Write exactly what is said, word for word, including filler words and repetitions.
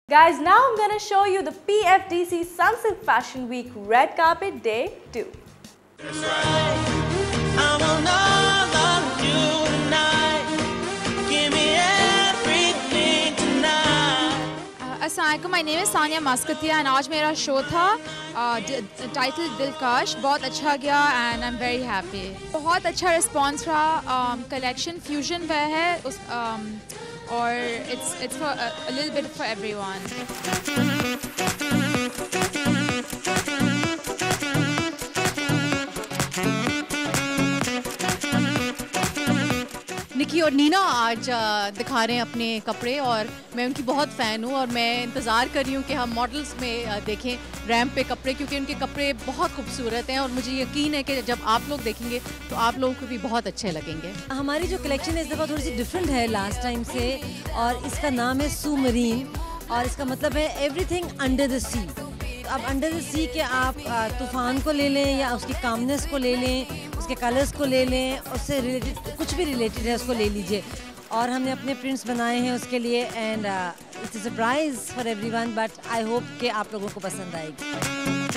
Guys, now I'm gonna show you the P F D C SUNSILK Fashion Week Red Carpet Day two. That's right. I will not love you tonight. Give me everything tonight. Uh, Assalamualaikum, my name is Sania Maskatia and आज मेरा show था title दिलकश बहुत अच्छा गया and I'm very happy. बहुत अच्छा response रहा. कलेक्शन फ्यूजन वह है उस um, और it's it's for a, a little bit for everyone. निकी और नीना आज दिखा रहे हैं अपने कपड़े और मैं उनकी बहुत फ़ैन हूँ और मैं इंतज़ार कर रही हूँ कि हम मॉडल्स में देखें रैंप पे कपड़े, क्योंकि उनके कपड़े बहुत खूबसूरत हैं और मुझे यकीन है कि जब आप लोग देखेंगे तो आप लोगों को भी बहुत अच्छे लगेंगे. हमारी जो कलेक्शन है इस दफ़ा थोड़ी सी डिफरेंट है लास्ट टाइम से और इसका नाम है सू मरीन और इसका मतलब है एवरीथिंग अंडर द सी. अब अंडर द सी के आप तूफ़ान को ले लें या उसकी कामनेस को ले लें, उसके कलर्स को ले लें, उससे रिलेटेड कुछ भी रिलेटेड है उसको ले लीजिए. और हमने अपने प्रिंट्स बनाए हैं उसके लिए and it's a surprise for everyone, but I hope कि आप लोगों को पसंद आएगी.